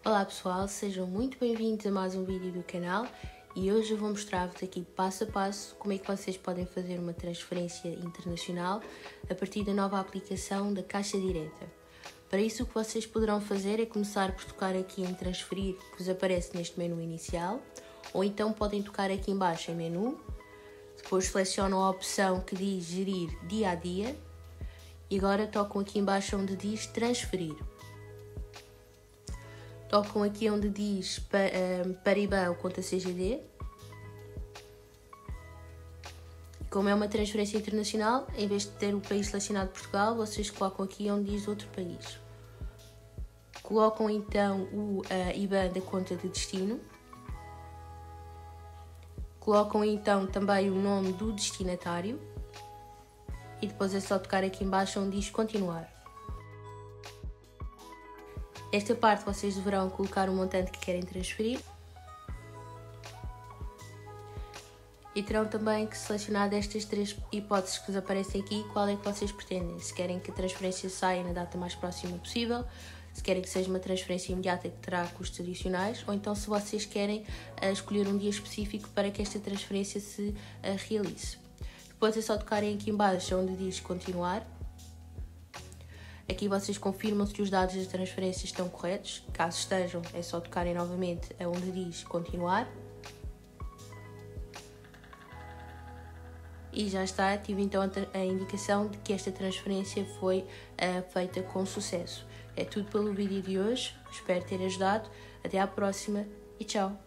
Olá pessoal, sejam muito bem-vindos a mais um vídeo do canal e hoje eu vou mostrar-vos aqui passo a passo como é que vocês podem fazer uma transferência internacional a partir da nova aplicação da Caixa Direta. Para isso o que vocês poderão fazer é começar por tocar aqui em transferir, que vos aparece neste menu inicial, ou então podem tocar aqui em baixo em menu, depois selecionam a opção que diz gerir dia a dia e agora tocam aqui em baixo onde diz transferir. Tocam aqui onde diz para IBAN ou conta CGD. Como é uma transferência internacional, em vez de ter o país selecionado Portugal, vocês colocam aqui onde diz outro país. Colocam então o IBAN da conta de destino. Colocam então também o nome do destinatário. E depois é só tocar aqui em baixo onde diz continuar. Esta parte vocês deverão colocar o montante que querem transferir e terão também que selecionar destas três hipóteses que vos aparecem aqui qual é que vocês pretendem. Se querem que a transferência saia na data mais próxima possível, se querem que seja uma transferência imediata que terá custos adicionais, ou então se vocês querem escolher um dia específico para que esta transferência se realize. Depois é só tocarem aqui em baixo onde diz continuar. Aqui vocês confirmam se os dados da transferência estão corretos. Caso estejam, é só tocarem novamente onde diz continuar. E já está, tive então a indicação de que esta transferência foi feita com sucesso. É tudo pelo vídeo de hoje, espero ter ajudado. Até à próxima e tchau!